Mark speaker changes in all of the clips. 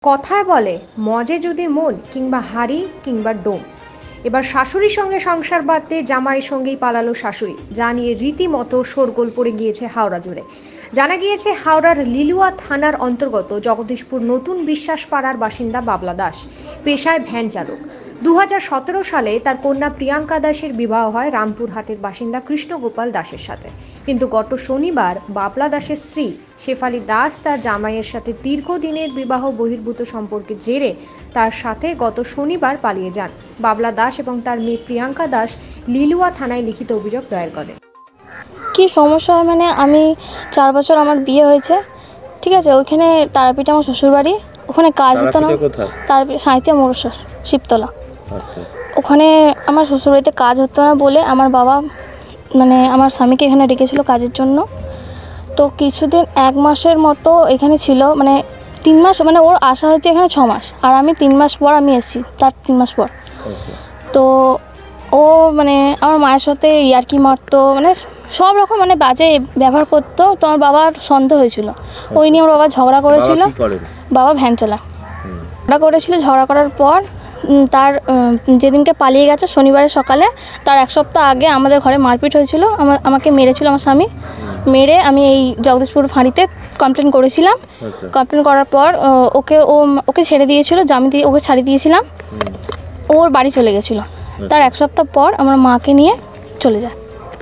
Speaker 1: কথায় বলে মজে যদি মন কিংবা হাড়ি কিংবা ডোম। এবার শাশুড়ির সঙ্গে সংসার বাঁধতে জামাইয়ের সঙ্গেই পালালো শাশুড়ি, যা নিয়ে রীতিমতো শোরগোল পড়ে গিয়েছে হাওড়া জুড়ে। জানা গিয়েছে হাওড়ার লিলুয়া থানার অন্তর্গত জগদীশপুর নতুন বিশ্বাস পাড়ার বাসিন্দা বাবলা দাস পেশায় ভ্যান চালক। 2017 সালে তার কন্যা প্রিয়াঙ্কা দাসের বিবাহ হয় রামপুরহাটের বাসিন্দা কৃষ্ণগোপাল দাসের সাথে। কিন্তু গত শনিবার বাবলা দাসের স্ত্রী শেফালি দাস তার জামাইয়ের সাথে দীর্ঘদিনের বিবাহ বহির্ভূত সম্পর্কের জেরে তার সাথে গত শনিবার পালিয়ে যান। বাবলা দাস এবং তার মেয়ে প্রিয়াঙ্কা দাস লিলুয়া থানায় লিখিত অভিযোগ দায়ের করে।
Speaker 2: কি সমস্যা হয় মানে আমি 4 বছর আমার বিয়ে হয়েছে, ঠিক আছে। ওইখানে তারাপীঠে আমার শ্বশুরবাড়ি, ওখানে কাজ হতো না। তারাপীঠ সাঁইতিয়া মোরসর শিবতলা। ওখানে আমার শ্বশুরবাড়িতে কাজ হতো না বলে আমার বাবা মানে আমার স্বামীকে এখানে ডেকেছিল কাজের জন্য। তো কিছুদিন 1 মাসের মতো এখানে ছিল, মানে 3 মাস, মানে ওর আসা হচ্ছে এখানে 6 মাস, আর আমি 3 মাস পর আমি এসেছি, তার 3 মাস পর। তো ও মানে আমার মায়ের সাথে ইয়ার্কি মারতো, মানে সব রকম মানে বাজে ব্যবহার করতো। তো আমার বাবার সন্দেহ হয়েছিল, ওই নিয়ে আমার বাবা ঝগড়া করেছিল। বাবা ভ্যান চালা ঝগড়া করেছিল। ঝগড়া করার পর তার যেদিনকে পালিয়ে গেছে শনিবারের সকালে, তার 1 সপ্তাহ আগে আমাদের ঘরে মারপিট হয়েছিল। আমাকে মেরেছিল আমার স্বামী, মেরে আমি এই জগদীশপুর ফাঁড়িতে কমপ্লেন করেছিলাম। কমপ্লেন করার পর ওকে ছেড়ে দিয়েছিল, জামিন দিয়ে ওকে ছাড়িয়ে দিয়েছিলাম। ওর বাড়ি চলে গেছিলো। তার 1 সপ্তাহ পর আমার মাকে নিয়ে চলে যায়।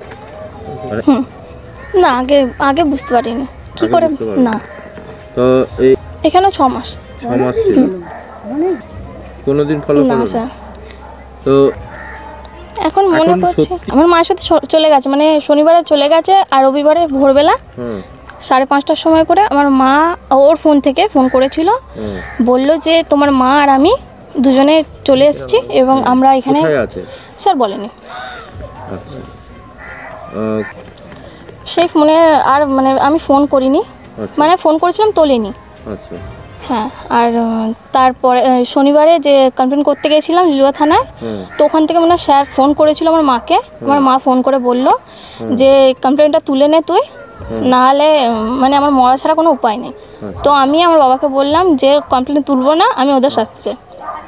Speaker 2: না, আগে বুঝতে পারিনি কি করে। না,
Speaker 3: তো
Speaker 2: এখানে 6 মাস
Speaker 3: ছিল কোনোদিন ফলো
Speaker 2: না স্যার।
Speaker 3: তো
Speaker 2: এখন মনে পড়ছে আমার মায়ের সাথে চলে গেছে, মানে শনিবারে চলে গেছে, আর রবিবারে ভোরবেলা 5:30টার সময় করে আমার মা ওর ফোন থেকে ফোন করেছিল, বলল যে তোমার মা আর আমি দুজনে চলে এসেছি এবং আমরা এখানে। স্যার বলেনি সেই ফোনে, আর মানে আমি ফোন করিনি, মানে ফোন করেছিলাম তোলেনি। হ্যাঁ, আর তারপরে শনিবারে যে কমপ্লেন করতে গেছিলাম লিলুয়া থানায়, তো ওখান থেকে মানে স্যার ফোন করেছিল আমার মাকে। আমার মা ফোন করে বলল যে কমপ্লেনটা তুলে নে তুই, নাহলে মানে আমার মরা ছাড়া কোনো উপায় নেই। তো আমি আমার বাবাকে বললাম যে কমপ্লেন তুলবো না, আমি ওদের শাস্তি চাই।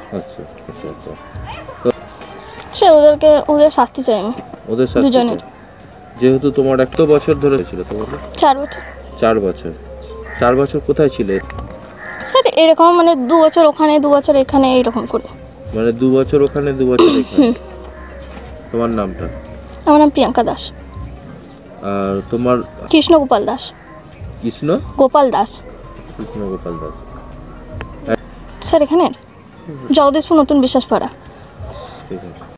Speaker 2: সে ওদের শাস্তি চাই আমি, দুজনের।
Speaker 3: যেহেতু তোমার 1 বছর ধরে ছিল, তোমার
Speaker 2: 4 বছর।
Speaker 3: 4 বছর কোথায় ছিলে
Speaker 2: স্যার? এরকম মানে 2 বছর ওখানে 2 বছর এখানে, এইরকম করে।
Speaker 3: মানে 2 বছর ওখানে 2 বছর এখানে। তোমার নামটা?
Speaker 2: আমার নাম প্রিয়াঙ্কা দাস।
Speaker 3: আর তোমার?
Speaker 2: কৃষ্ণগোপাল দাস।
Speaker 3: কৃষ্ণগোপাল দাস।
Speaker 2: স্যার এখানে জগদীশপুর নতুন বিশ্বাস পাড়া।
Speaker 3: ঠিক আছে।